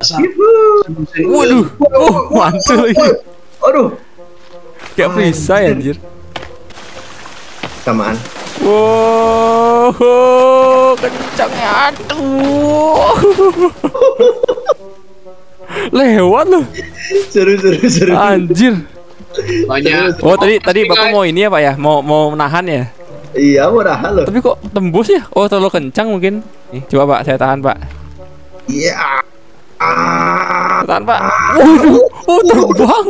Waduh, mantul lagi. Aduh, Kayak bisa ya anjir. samaan. Wow, kencangnya aduh. Lewat loh. Seru. Anjir. Banyak. Oh, tadi Bapak mau ini ya, Pak ya? Mau nahan ya? Iya, mau nahan loh. Tapi kok tembus ya? Oh, terlalu kencang mungkin. Nih, coba Pak, saya tahan, Pak. Iya. Tahan, Pak. Waduh, oh terbang.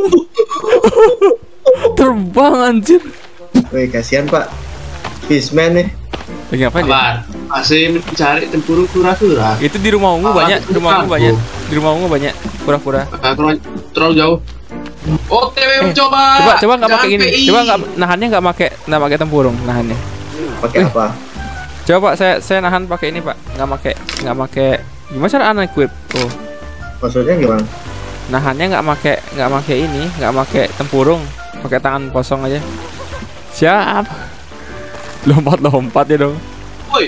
Terbang anjir. Wih, kasihan Pak. Fishman nih. Lagi ngapain dia? Sabar. Masih mencari tempurung kura-kura. Itu di rumah ungu banyak, di rumah ungu banyak. Di rumah ungu banyak kura-kura. Terlalu jauh. OTW coba. Coba nggak pakai gini. PI. Coba nahannya nggak pakai tempurung nahannya. Pakai apa? Coba Pak, saya nahan pakai ini, Pak. Nggak pakai. Gimana cara unequip? Oh. Maksudnya gimana? Nahannya nggak pakai ini, nggak pakai tempurung, pakai tangan kosong aja. Siap. Lompat ya dong. Woi.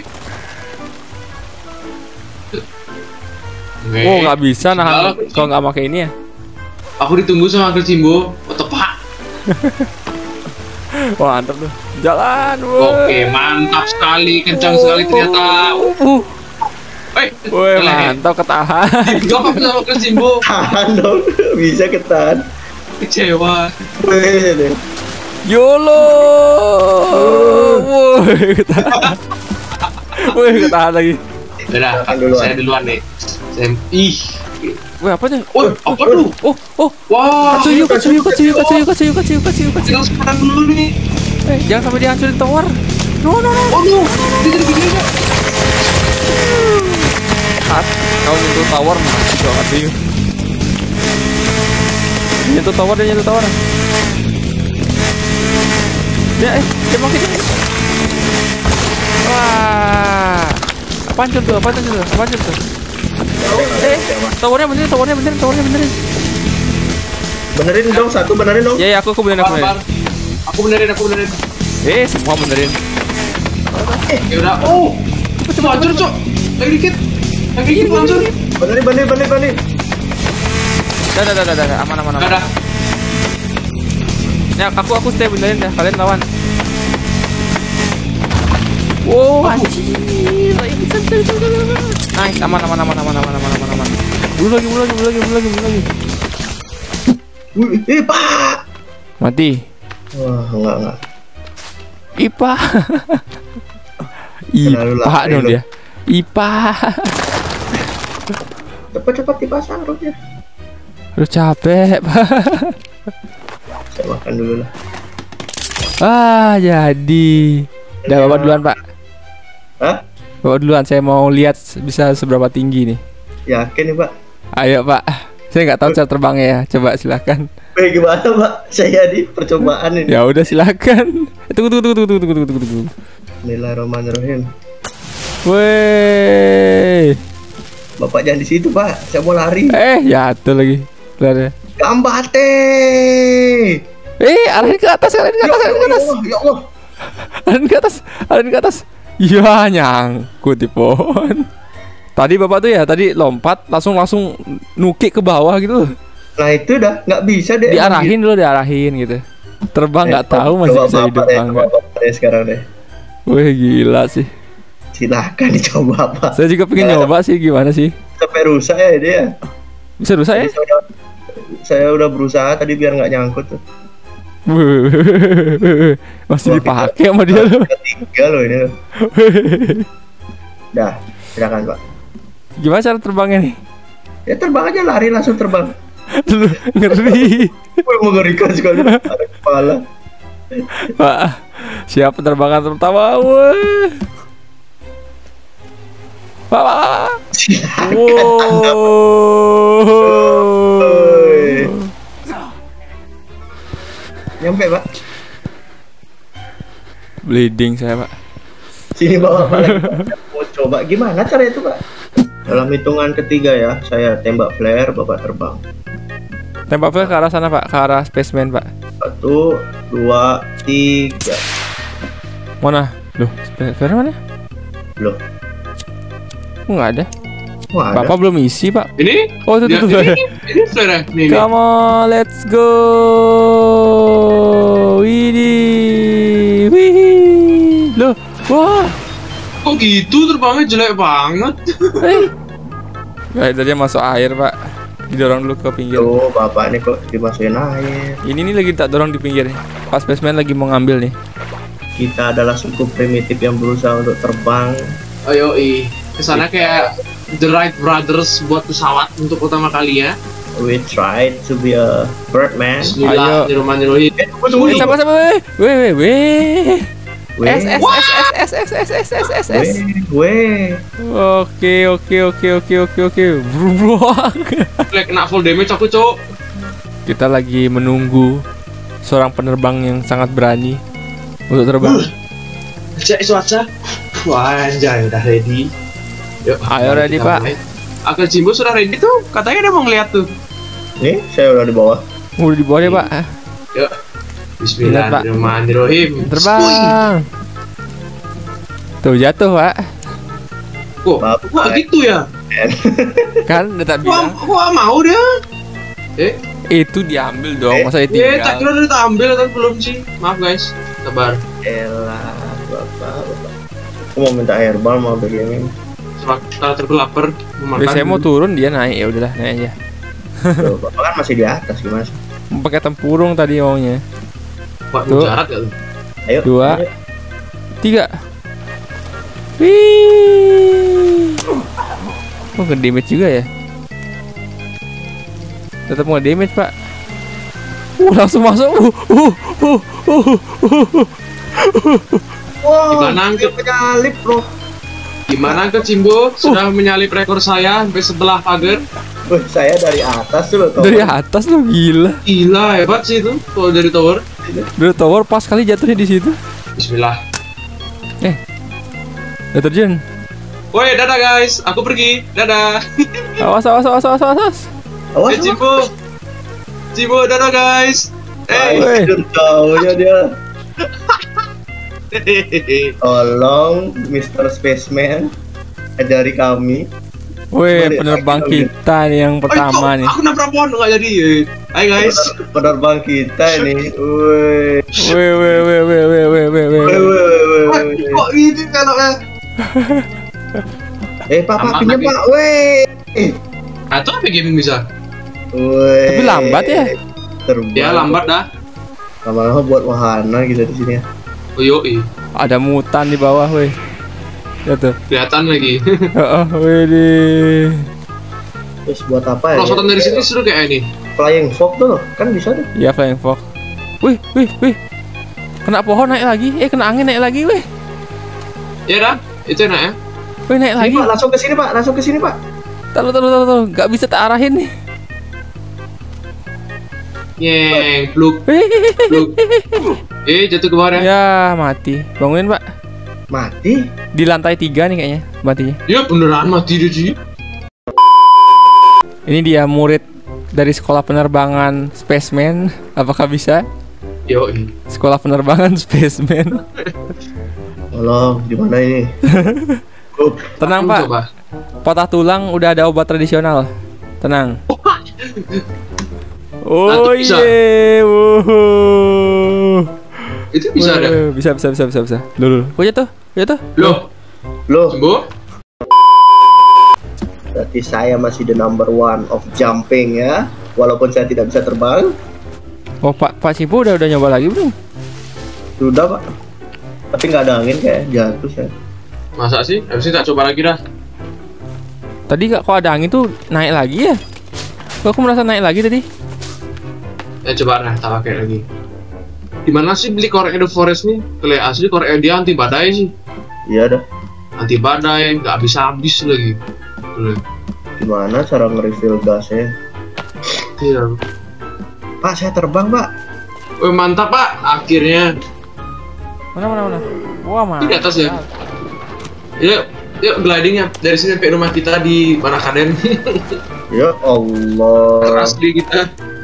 Oh, nggak bisa nahan kalau nggak pakai ini ya. Aku ditunggu sama Uncle Jimbo. Oh, tepat. Wah, mantap tuh. Jalan, woy. Oke, mantap sekali, kencang sekali ternyata. Woi, mantap ketahan. Gak sama Uncle Jimbo. Tahan dong, bisa ketahan. Kecewa. Wih, YOLO. Woi, ketahan. Woi, ketahan lagi. Udah, saya duluan nih. Ih. Woi, apa tuh? Oh, apa tuh? Oh. Wah. Katsuyu. Tinggal sekarang dulu nih. Jangan sampai dihancurin tower. No. Oh no. Gini. Kau nyentuh tower mati kau Katsuyu. Nyentuh tower. Ya, dia makin. Wah. Apaan tuh? Towernya benerin. benerin dong, satu benerin dong. Ya, aku benerin. Aku benerin. Semua benerin. Ya udah. Oh. Coba hancur, Cok. Lagi dikit hancur. Benerin. Dah. Aman. Enggak ada. Ya, aku stay benerin dah. Kalian lawan. Wow, anjir. Nice, aman. Bulu lagi. Wih, Pak. Mati. Wah, enggak. IPA. IPA dong dia. IPA. Cepat dipasang roknya. Aduh capek, Pak. Saya makan dulu lah. Jadi. Udah Bapak duluan, Pak. Hah? Bapak duluan, saya mau lihat bisa seberapa tinggi nih. Yakin nih, Pak? Ayo, Pak. Saya nggak tahu cara terbangnya ya. Coba silakan. Gimana, Pak? Saya di percobaan ini. Ya udah silakan. Tunggu. Bismillahirrahmanirrahim. Weh. Bapak jangan di situ, Pak. Saya mau lari. Jatuh lagi. Lari. Gambate. Arahin ke atas. Ya Allah. Arahin ke atas. Ya, nyangkut di pohon. Tadi Bapak tuh ya, tadi lompat langsung nukik ke bawah gitu. Nah, itu dah nggak bisa deh. Diarahin gitu. Terbang nggak tahu masih bisa hidup enggak. Sekarang deh. Wih, gila sih. Silakan dicoba, Pak. Saya juga pengen nyoba sih, gimana sih? Sampai rusak ya dia. Bisa rusak ya? Saya udah berusaha tadi biar nggak nyangkut tuh. Masih dipakai sama dia loh. Ketiga loh ini. Dah, silakan, Pak. Gimana cara terbangnya nih? Ya terbang aja, lari langsung terbang. Lu ngeri. Mengerikan sekali. Ada kepala. Pak, siap penerbangan pertama. Wah. Pak. Silakan. Wow. Nyampe, Pak. Bleeding saya, Pak. Sini bawa, Pak. Mau coba gimana cara itu, Pak? Dalam hitungan ketiga ya, saya tembak flare, Bapak terbang. Tembak flare ke arah sana, Pak, ke arah spaceman, Pak. 1, 2, 3. Mana? Loh, flare mana? Loh, Nggak ada. Wah, ada. Bapak belum isi, Pak. Ini? Oh, itu Ya, tuh. ini flare. Nih. Come on, let's go. Widih. Wih. Loh, wah. Kok gitu terbangnya jelek banget. Guys, tadi masuk air, Pak. Didorong dulu ke pinggir. Tuh, bapak ini kok dimasukin air. Ini nih lagi tak dorong di pinggir nih. Pas spaceman lagi mau ngambil nih. Kita adalah suku primitif yang berusaha untuk terbang. Ayo, kesana kayak The Wright Brothers buat pesawat untuk pertama kali ya. We tried to be a birdman. Bismillahirrahmanirrahim. Tunggu. Sabar. Weh. Weh. S. Weh. Oke. Bruak. Like kena full damage aku, Cok. Kita lagi menunggu seorang penerbang yang sangat berani untuk terbang. Cek cuaca. Wah, anjay, udah ready. Yuk, Ayo mari ready, kita Pak. mulai. Akil Jimbo sudah ready tuh. Katanya dia mau ngeliat tuh. Nih, saya udah di bawah. Udah di bawah ya, Pak. Yuk. Bismillahirrahmanirrahim. Terbang. Tuh jatuh, Pak. Kok gitu ya? Kan udah tak bilang. Kok mau dia? Itu diambil dong, masa ditinggal. Tak kira udah ambil atau belum sih? Maaf guys, sabar. Elah, bapak. Aku mau minta herbal mau begini. Kalau terlapar mau makan. Saya mau turun, dia naik, ya udahlah naik aja. Tuh, bapak kan masih di atas gimana sih? Mau pakai tempurung tadi maunya. Buat Tuh. mujarat ya lu. Ayo. 2, 3. Wih. Oh, nge-damage juga ya? Tetap nge-damage, Pak. Langsung masuk. Wow, Gimana, dia penyalip, bro. Gimana ke Cimbo? Sudah menyalip rekor saya sampai sebelah pagar. Wih, saya dari atas tuh loh. Dari atas lo gila. Gila, hebat sih itu kalau dari tower. Dari tower pas kali jatuhnya di situ. Bismillah. Udah terjun. Woi, dadah guys, aku pergi. Dadah. Awas. Awas, Cimbo. Cimbo, dadah guys. Woi. Taunya dia. Tolong Mr. Spaceman ajari kami. Woi, penerbang kita nih yang pertama nih. Aku nabrak pohon nggak jadi. Hai guys. Penerbang kita ini. Woi. Woi. Kok ini kaloknya? Papa Aman, pinjam tapi- Pak. Woi. Atau apa gaming bisa? Woi. Tapi lambat ya? Terbang. Ya lambat dah. Lama-lama buat wahana gitu di sini ya. Oh yoi, Ada mutan di bawah, woi. Lihat tuh. kelihatan lagi. Wih. Terus buat apa ya? Perosotan dari sini seru kayak ini. Flying Fox tuh kan bisa tuh. Iya, Flying Fox. Wih. Kena pohon naik lagi. Kena angin naik lagi, wih. Ya dah, itu enak ya. Wih, naik Ini lagi. Pak, langsung ke sini Pak. Taruh. Gak bisa tak arahin nih. Yeng, pluk. Jatuh ke bawah ya. Ya, mati. Bangunin, Pak. Mati. Di lantai 3 nih kayaknya matinya. Ya beneran mati dia sih. Ini dia murid dari sekolah penerbangan Spaceman. Apakah bisa? Yoi. Sekolah penerbangan Spaceman. Tolong, di mana ini? Tenang, Aku Pak. coba. Patah tulang udah ada obat tradisional. Tenang. Oh itu bisa. iya. Wow. Itu bisa ada. Bisa. Loh. Kok jatuh? Loh, Loh, Cimbo. berarti saya masih the number one of jumping ya. Walaupun saya tidak bisa terbang. Oh, Pak Cipu udah nyoba lagi belum? Sudah Pak. Tapi nggak ada angin kayak jatuh saya. Masa sih? Habis ini tak coba lagi dah. Tadi kok ada angin tuh naik lagi ya? Kok aku merasa naik lagi tadi? Ya coba dah, tak pakai lagi. Di mana sih beli korek The Forest nih? Kalau asli korek dia anti badai sih. Iya dah. Anti badai, nggak habis lagi. Tuh. Gimana cara nge-refill gasnya? Iya. Pak, saya terbang Pak. Wih mantap Pak, akhirnya. Mana? Wah, Ini di atas ya? Yuk glidingnya dari sini sampai rumah kita di Marakaden. Ya Allah. Keras di kita.